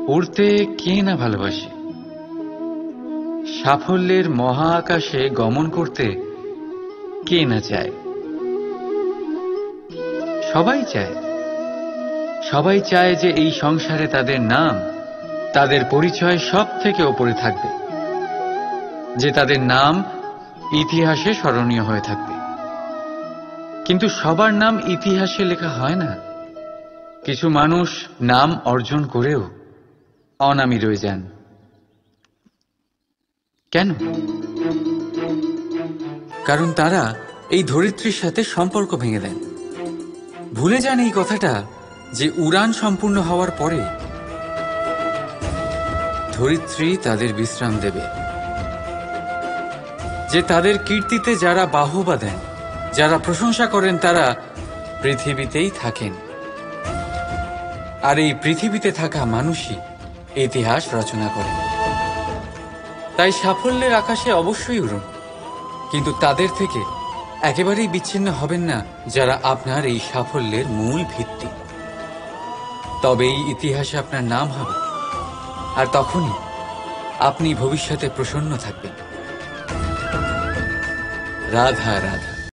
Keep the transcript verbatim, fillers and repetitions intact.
উড়তে কে না ভালোবাসে, সাফল্যের মহা আকাশে গমন করতে কে না চায়। সবাই চায়, সবাই চায় যে এই সংসারে তাদের নাম, তাদের পরিচয় সব থেকে ওপরে থাকবে, যে তাদের নাম ইতিহাসে স্মরণীয় হয়ে থাকবে। কিন্তু সবার নাম ইতিহাসে লেখা হয় না। কিছু মানুষ নাম অর্জন করেও অনামী রয়ে যান। কেন? কারণ তারা এই ধরিত্রীর সাথে সম্পর্ক ভেঙে দেন, ভুলে যান এই কথাটা যে উড়ান সম্পূর্ণ হওয়ার পরে ধরিত্রী তাদের বিশ্রাম দেবে, যে তাদের কীর্তিতে যারা বাহবা দেন, যারা প্রশংসা করেন, তারা পৃথিবীতেই থাকেন। আর এই পৃথিবীতে থাকা মানুষই ইতিহাস রচনা করে। তাই সাফল্যের আকাশে অবশ্যই উড়ুন, কিন্তু তাদের থেকে একেবারেই বিচ্ছিন্ন হবেন না যারা আপনার এই সাফল্যের মূল ভিত্তি। তবেই ইতিহাসে আপনার নাম হবে, আর তখনই আপনি ভবিষ্যতে প্রসন্ন থাকবেন। রাধা রাধা।